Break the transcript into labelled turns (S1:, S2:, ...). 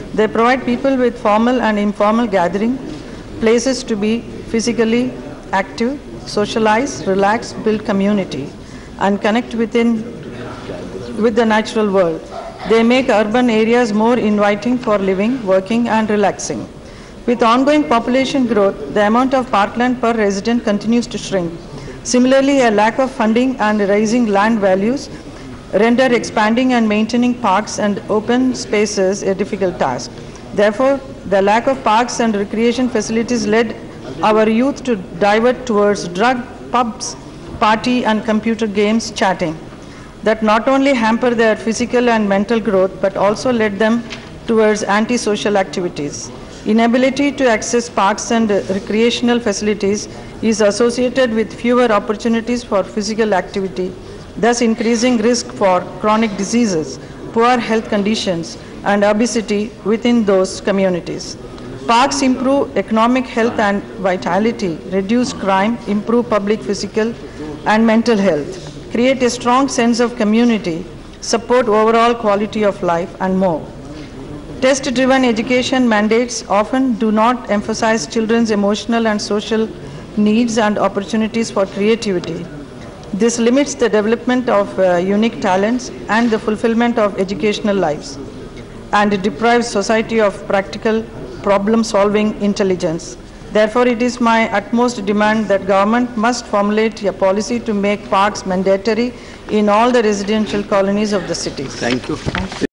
S1: They provide people with formal and informal gathering, places to be physically active, socialize, relax, build community, and connect with the natural world. They make urban areas more inviting for living, working, and relaxing. With ongoing population growth, the amount of parkland per resident continues to shrink. Similarly, a lack of funding and rising land values render expanding and maintaining parks and open spaces a difficult task. Therefore, the lack of parks and recreation facilities led our youth to divert towards drug, pubs, party and computer games, chatting, that not only hamper their physical and mental growth but also led them towards antisocial activities. Inability to access parks and recreational facilities is associated with fewer opportunities for physical activity, thus increasing risk for chronic diseases, poor health conditions, and obesity within those communities. Parks improve economic health and vitality, reduce crime, improve public physical and mental health, create a strong sense of community, support overall quality of life, and more. Test-driven education mandates often do not emphasize children's emotional and social needs and opportunities for creativity. This limits the development of unique talents and the fulfillment of educational lives, and deprives society of practical problem-solving intelligence. Therefore, it is my utmost demand that government must formulate a policy to make parks mandatory in all the residential colonies of the cities.
S2: Thank you.